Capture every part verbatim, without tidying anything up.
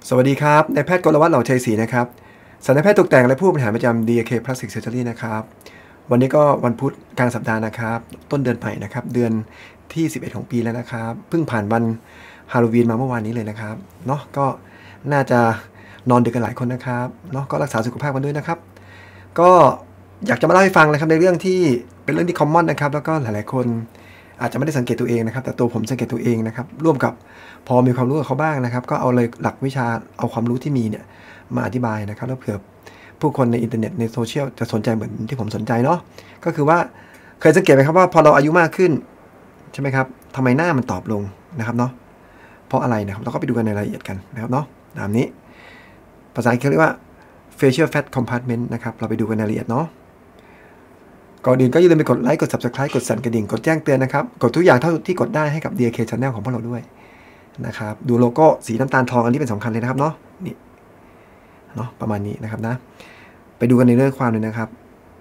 สวัสดีครับนายแพทย์กรวัฒน์เหล่าชัยศรีนะครับศัลยแพทย์ตกแต่งและผู้บริหารประจำ ดี เอ เค Plastic Surgery นะครับวันนี้ก็วันพุธกลางสัปดาห์นะครับต้นเดือนใหม่นะครับเดือนที่สิบเอ็ดของปีแล้วนะครับเพิ่งผ่านวันฮาโลวีนมาเมื่อวานนี้เลยนะครับเนาะก็น่าจะนอนดึกกันหลายคนนะครับเนาะก็รักษาสุขภาพกันด้วยนะครับก็อยากจะมาเล่าให้ฟังนะครับในเรื่องที่เป็นเรื่องที่คอมมอนนะครับแล้วก็หลายๆคนอาจจะไม่ได้สังเกตตัวเองนะครับแต่ตัวผมสังเกตตัวเองนะครับร่วมกับพอมีความรู้กับเขาบ้างนะครับก็เอาเลยหลักวิชาเอาความรู้ที่มีเนี่ยมาอธิบายนะครับแล้วเผื่อผู้คนในอินเทอร์เน็ตในโซเชียลจะสนใจเหมือนที่ผมสนใจเนาะก็คือว่าเคยสังเกตไหมครับว่าพอเราอายุมากขึ้นใช่ไหมครับทำไมหน้ามันตอบลงนะครับเนาะเพราะอะไรนะครับเราก็ไปดูกันในรายละเอียดกันนะครับเนาะตามนี้ภาษาอังกฤษเรียกว่า facial fat compartment นะครับเราไปดูกันในรายละเอียดเนาะก่อนอื่นก็อย่าลืมไปกดไลค์กด Subscribe กดสั่นกระดิ่งกดแจ้งเตือนนะครับกดทุกอย่างเท่าที่กดได้ให้กับ ดี เอ เค Channel ของพวกเราด้วยนะครับดูโลโก้สีน้ำตาลทองอันนี้เป็นสำคัญเลยนะครับเนาะนี่เนาะประมาณนี้นะครับนะไปดูกันในเรื่องความเลยนะครับ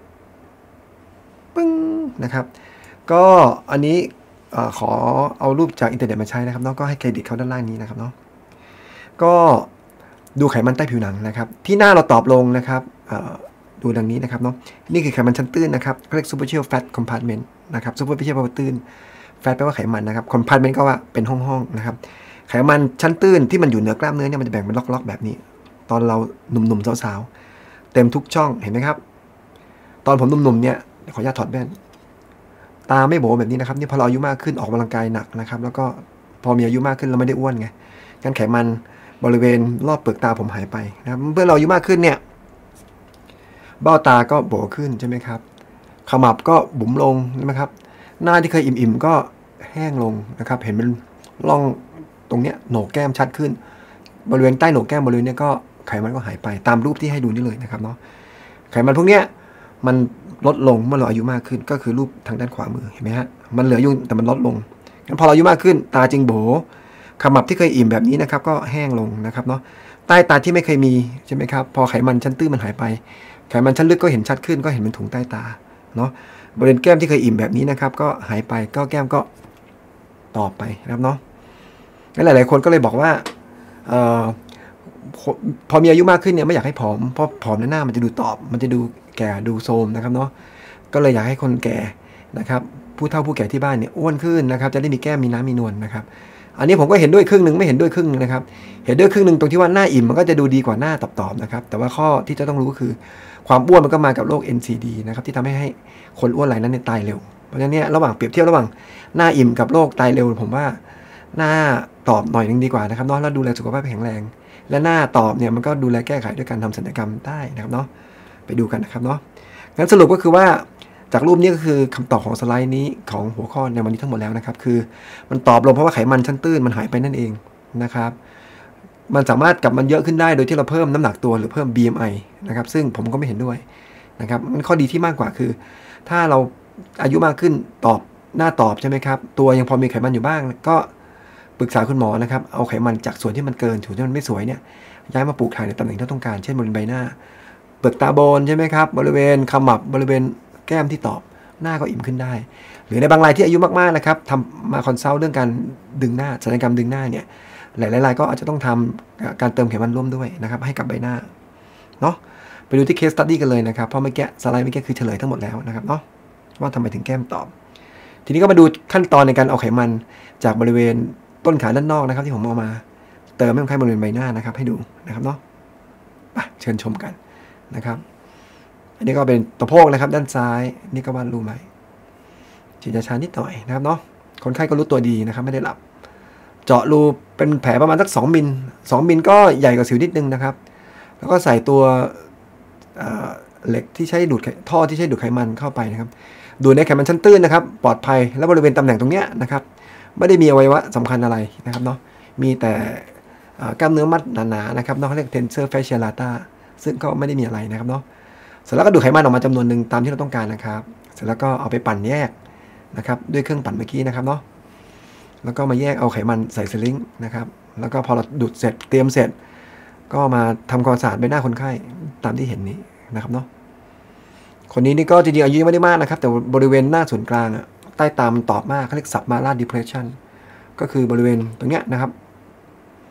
ปึ้งนะครับก็อันนี้ขอเอารูปจากอินเทอร์เน็ตมาใช้นะครับเนาะก็ให้เครดิตเขาด้านล่างนี้นะครับเนาะก็ดูไขมันใต้ผิวหนังนะครับที่หน้าเราตอบลงนะครับดูดังนี้นะครับเนาะนี่คือไขมันชั้นตื้นนะครับเรียก superficial fat compartment นะครับ superficial แปลว่าตื้น fat แปลว่าไขมันนะครับ compartment ก็ว่าเป็นห้องๆนะครับไขมันชั้นตื้นที่มันอยู่เหนือกล้ามเนื้อเนี่ยมันจะแบ่งเป็นล็อกๆแบบนี้ตอนเราหนุ่มๆสาวๆเต็มทุกช่องเห็นไหมครับตอนผมหนุ่มๆเนี่ยขออนุญาตถอดแว่นตาไม่โบแบบนี้นะครับนี่พอเราอายุมากขึ้นออกกำลังกายหนักนะครับแล้วก็พอมีอายุมากขึ้นเราไม่ได้อ้วนไงงั้นไขมันบริเวณรอบเปลือกตาผมหายไปนะครับเมื่อเราอายุมากขึ้นเนี่ยเบ้าตาก็โบขึ้นใช่ไหมครับขมับก็บุ๋มลงใช่ไหมครับหน้าที่เคยอิ่มๆก็แห้งลงนะครับเห็นเป็นร่องตรงเนี้ยโหนกแก้มชัดขึ้นบริเวณใต้โหนกแก้มบริเวณนี้ก็ไขมันก็หายไปตามรูปที่ให้ดูนี่เลยนะครับเนาะไขมันพวกเนี้ยมันลดลงเมื่อเราอายุมากขึ้นก็คือรูปทางด้านขวามือเห็นไหมฮะมันเหลืออยู่แต่มันลดลงงั้นพอเราอายุมากขึ้นตาจึงโบขมับที่เคยอิ่มแบบนี้นะครับก็แห้งลงนะครับเนาะใต้ตาที่ไม่เคยมีใช่ไหมครับพอไขมันชั้นตื้นมันหายไปไขมันชั้นลึกก็เห็นชัดขึ้นก็เห็นเป็นถุงใต้ตาเนาะบริเวณแก้มที่เคยอิ่มแบบนี้นะครับก็หายไปก็แก้มก็ตอบไปนะครับเนาะงั้นหลายๆคนก็เลยบอกว่าเอ่อพอมีอายุมากขึ้นเนี่ยไม่อยากให้ผอมเพราะผอมหน้ามันจะดูตอบมันจะดูแก่ดูโทรมนะครับเนาะก็เลยอยากให้คนแก่นะครับผู้เฒ่าผู้แก่ที่บ้านเนี่ยอ้วนขึ้นนะครับจะได้มีแก้มมีน้ำมีนวลนะครับอันนี้ผมก็เห็นด้วยครึ่งหนึ่งไม่เห็นด้วยครึ่งนึงนะครับเห็นด้วยครึ่งหนึ่งตรงที่ว่าหน้าอิ่มมันก็จะดูดีกว่าหน้าตอบๆนะครับแต่ว่าข้อที่จะต้องรู้ก็คือความอ้วนมันก็มากับโรค เอ็น ซี ดี นะครับที่ทำให้ให้คนอ้วนรายนั้นเนี่ยตายเร็วเพราะฉะนั้นเนี่ยระหว่างเปรียบเทียบระหว่างหน้าอิ่มกับโรคตายเร็วผมว่าหน้าตอบหน่อยนึงดีกว่านะครับเนาะแล้วดูแลสุขภาพแข็งแรงและหน้าตอบเนี่ยมันก็ดูแลแก้ไขด้วยการทำศัลยกรรมได้นะครับเนาะไปดูกันนะครับเนาะงั้นสรุปก็คือว่าจากรูปนี้ก็คือคำตอบของสไลด์นี้ของหัวข้อในวันนี้ทั้งหมดแล้วนะครับคือมันตอบลงเพราะว่าไขมันชั้นตื้นมันหายไปนั่นเองนะครับมันสามารถกลับมันเยอะขึ้นได้โดยที่เราเพิ่มน้ำหนักตัวหรือเพิ่ม บี เอ็ม ไอ นะครับซึ่งผมก็ไม่เห็นด้วยนะครับมันข้อดีที่มากกว่าคือถ้าเราอายุมากขึ้นตอบหน้าตอบใช่ไหมครับตัวยังพอมีไขมันอยู่บ้างก็ปรึกษาคุณหมอนะครับเอาไขมันจากส่วนที่มันเกินส่วนที่มันไม่สวยเนี่ยย้ายมาปลูกถ่ายในตำแหน่งที่ต้องการเช่นบริเวณใบหน้าเปลือกตาบนใช่ไหมครับบริเวณขมับบริเวณแก้มที่ตอบหน้าก็อิ่มขึ้นได้หรือในบางรายที่อายุมากๆนะครับทำมาคอนซัลท์เรื่องการดึงหน้าศัลยกรรมดึงหน้าเนี่ยหลายๆรายก็อาจจะต้องทำการเติมไขมันร่วมด้วยนะครับให้กับใบหน้าเนาะไปดูที่ case study กันเลยนะครับเพราะเมื่อกี้สไลด์เมื่อกี้คือเฉลยทั้งหมดแล้วนะครับเนาะว่าทำไมถึงแก้มตอบทีนี้ก็มาดูขั้นตอนในการเอาไขมันจากบริเวณต้นขาด้านนอกนะครับที่ผมเอามาเติมให้คนไข้บริเวณใบหน้านะครับให้ดูนะครับเนาะเชิญชมกันนะครับอันนี้ก็เป็นตะโพกนะครับด้านซ้ายนี่ก็วาดรูปใหม่ฉีดยาชานิดหน่อยนะครับเนาะคนไข้ก็รู้ตัวดีนะครับไม่ได้หลับเจาะรูเป็นแผลประมาณสักสองมิลสองมิลก็ใหญ่กว่าสิวนิดนึงนะครับแล้วก็ใส่ตัวเหล็กที่ใช้ดูดท่อที่ใช้ดูดไขมันเข้าไปนะครับดูดในไขมันชั้นตื้นนะครับปลอดภัยและบริเวณตำแหน่งตรงเนี้ยนะครับไม่ได้มีอวัยวะสำคัญอะไรนะครับเนาะมีแต่กล้ามเนื้อมัดหนาๆนะครับเนาะเขาเรียก tensor fasciae lata ซึ่งก็ไม่ได้มีอะไรนะครับเนาะเสร็จแล้วก็ดูดไขมันออกมาจำนวนหนึ่งตามที่เราต้องการนะครับเสร็จแล้วก็เอาไปปั่นแยกนะครับด้วยเครื่องปั่นเมื่อกี้นะครับเนาะแล้วก็มาแยกเอาไขมันใส่สลิงนะครับแล้วก็พอเราดูดเสร็จเตรียมเสร็จก็มาทำความสะอาดใบหน้าคนไข้ตามที่เห็นนี้นะครับเนาะคนนี้นี่ก็จริงๆอายุไม่ได้มากนะครับแต่บริเวณหน้าส่วนกลางอะใต้ตามันตอบมากเขาเรียก submalar depression ก็คือบริเวณตรงเนี้ยนะครับ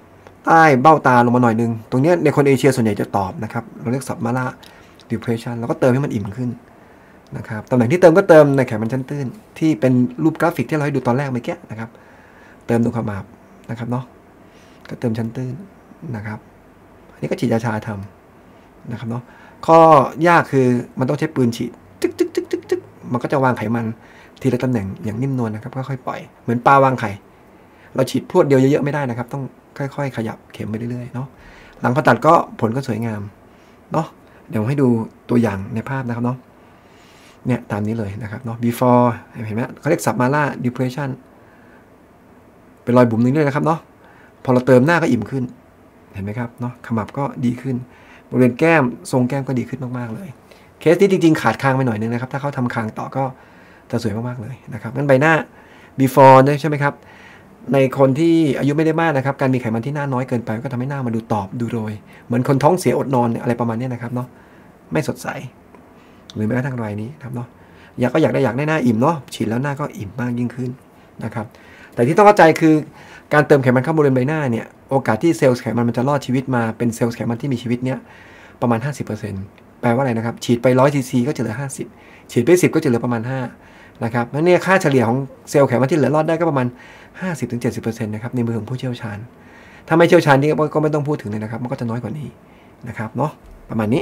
ใต้เบ้าตาลงมาหน่อยนึงตรงนี้ในคนเอเชียส่วนใหญ่จะตอบนะครับเราเรียก submalar depression แล้วก็เติมให้มันอิ่มขึ้นนะครับตำแหน่งที่เติมก็เติมในไขมันชั้นตื้นที่เป็นรูปกราฟิกที่เราให้ดูตอนแรกเมื่อกี้นะครับเติมตรงขมับนะครับเนาะก็เติมชั้นตื้นนะครับอันนี้ก็ฉีดยาชาทำนะครับเนาะข้อยากคือมันต้องใช้ปืนฉีดจึ๊กจึ๊กจึ๊กจึ๊กจึ๊กมันก็จะวางไขมันทีละตำแหน่งอย่างนิ่มนวลนะครับค่อยๆปล่อยเหมือนปลาวางไข่เราฉีดพรวดเดียวเยอะๆไม่ได้นะครับต้องค่อยๆขยับเข็มไปเรื่อยๆเนาะหลังผ่าตัดก็ผลก็สวยงามเนาะเดี๋ยวให้ดูตัวอย่างในภาพนะครับเนาะเนี่ยตามนี้เลยนะครับเนาะ before เห็นไหมเขาเรียก submalar depression เป็นรอยบุ๋มนึงด้วยนะครับเนาะพอเราเติมหน้าก็อิ่มขึ้นเห็นไหมครับเนาะขมับก็ดีขึ้นบริเวณแก้มทรงแก้มก็ดีขึ้นมากๆเลยเคสนี้จริงๆขาดคางไปหน่อยนึงนะครับถ้าเขาทำคางต่อก็จะสวยมากๆเลยนะครับงั้นใบหน้า before ใช่ไหมครับในคนที่อายุไม่ได้มากนะครับการมีไขมันที่หน้าน้อยเกินไปก็ทำให้หน้ามาดูตอบดูโรยเหมือนคนท้องเสียอดนอนอะไรประมาณนี้นะครับเนาะไม่สดใสหรือแม้กระทั่งรอยนี้ครับเนาะอยากก็อยากได้อยากได้หน้าอิ่มเนาะฉีดแล้วหน้าก็อิ่มมากยิ่งขึ้นนะครับแต่ที่ต้องเข้าใจคือการเติมไขมันเข้าบริเวณใบหน้าเนี่ยโอกาสที่เซลล์ไขมันมันจะรอดชีวิตมาเป็นเซลล์ไขมันที่มีชีวิตเนี้ยประมาณ ห้าสิบเปอร์เซ็นต์ แปลว่าอะไรนะครับฉีดไปหนึ่งร้อยซีซีก็จะเหลือห้าสิบฉีดไปสิบก็จะเหลือประมาณห้านะครับแล้วเนี่ยค่าเฉลี่ยของเซลล์ไขมันที่เหลือรอดได้ก็ประมาณ ห้าสิบถึงเจ็ดสิบเปอร์เซ็นต์ นะครับในมือของผู้เชี่ยวชาญถ้าไม่เชี่ยวชาญนี่ก็ไม่ต้องพูดถึงเลยนะครับมันก็จะน้อยกว่านี้นะครับเนาะประมาณนี้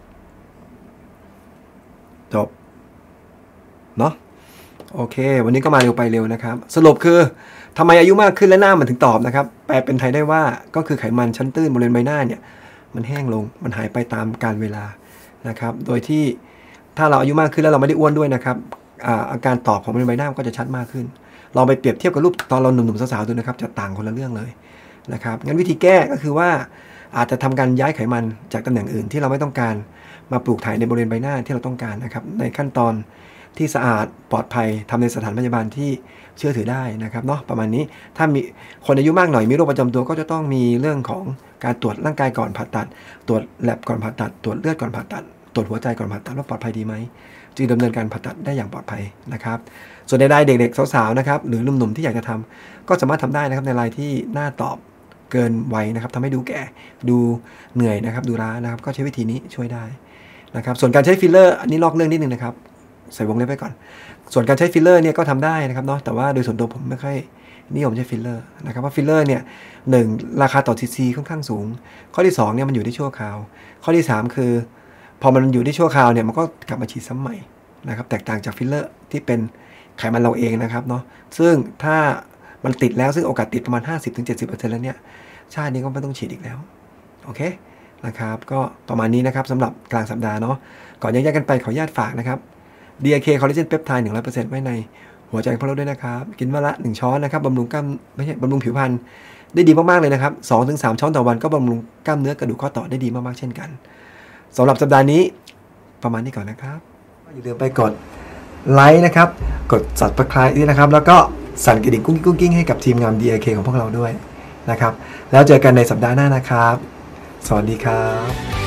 จบเนาะโอเควันนี้ก็มาเร็วไปเร็วนะครับสรุปคือทำไมอายุมากขึ้นและหน้ามันถึงตอบนะครับแปลเป็นไทยได้ว่าก็คือไขมันชั้นตื้นบริเวณใบหน้าเนี่ยมันแห้งลงมันหายไปตามกาลเวลานะครับโดยที่ถ้าเราอายุมากขึ้นแล้วเราไม่ได้อ้วนด้วยนะครับอาการตอบของบริเวณใบหน้าก็จะชัดมากขึ้นลองไปเปรียบเทียบกับรูปตอนเราหนุ่มๆสาวๆดูนะครับจะต่างคนละเรื่องเลยนะครับงั้นวิธีแก้ก็คือว่าอาจจะทำการย้ายไขมันจากตำแหน่งอื่นที่เราไม่ต้องการมาปลูกถ่ายในบริเวณใบหน้าที่เราต้องการนะครับในขั้นตอนที่สะอาดปลอดภัยทำในสถานพยาบาลที่เชื่อถือได้นะครับเนาะประมาณนี้ถ้ามีคนอายุมากหน่อยมีโรคประจำตัวก็จะต้องมีเรื่องของการตรวจร่างกายก่อนผ่าตัดตรวจแลบก่อนผ่าตัดตรวจเลือดก่อนผ่าตัดตรวจหัวใจก่อนผ่าตัดว่าปลอดภัยดีไหมจึงดำเนินการผ่าตัดได้อย่างปลอดภัยนะครับส่วนใดๆเด็กๆสาวๆนะครับหรือหนุ่มๆที่อยากจะทำก็สามารถทำได้นะครับในรายที่หน้าตอบเกินวัยนะครับทำให้ดูแก่ดูเหนื่อยนะครับดูล้านะครับก็ใช้วิธีนี้ช่วยได้นะครับส่วนการใช้ฟิลเลอร์อันนี้ลอกเรื่องนิดนึงนะครับใส่วงเล็บไว้ก่อนส่วนการใช้ฟิลเลอร์เนี่ยก็ทำได้นะครับเนาะแต่ว่าโดยส่วนตัวผมไม่ค่อยนิยมใช้ฟิลเลอร์นะครับเพราะฟิลเลอร์เนี่ยหนึ่งราคาต่อซีซีค่อนข้างสูงข้อที่สองเนี่ยมันอยู่ที่ชั่วคราวข้อที่สามคือพอมันอยู่ที่ชั่วคราวเนี่ยมันก็กลับมาฉีดซ้ำใหม่นะครับแตกต่างจากฟิลเลอร์ที่เป็นไขมันเราเองนะครับเนาะซึ่งถ้ามันติดแล้วซึ่งโอกาสติดประมาณ ห้าสิบถึงเจ็ดสิบเปอร์เซ็นต์ แล้วเนี่ยชาตินี้ก็ไม่ต้องฉีดอีกแล้วโอเคนะครับก็ประมาณนี้นะครับสำหรับกลางสัปดาห์เนาะก่อนแยกกันไปขออนุญาตฝากนะครับ ดี อาร์ เค Collagen Peptide หนึ่งร้อยเปอร์เซ็นต์ ไว้ในหัวใจของพวกเราด้วยนะครับกินวันละหนึ่งช้อนนะครับบำรุงกล้ามไม่ใช่บำรุงผิวพรรณได้ดีมากๆเลยนะครับ สองถึงสาม ช้อนต่อวันก็บำรุงกล้ามเนื้อกระดูกข้อต่อได้ดีมากๆเช่นกันสำหรับสัปดาห์นี้ประมาณนี้ก่อนนะครับอย่าลืมไปกดไลค์นะครับกด Subscribe ด้วยนะครับแล้วก็สั่นกระดิ่งกุ้งกิ้งให้กับทีมงาน ดี อาร์ เค ของพวกเราด้วยนะครับแล้วเจอกันในสัปดาห์หน้านะครับสวัสดีครับ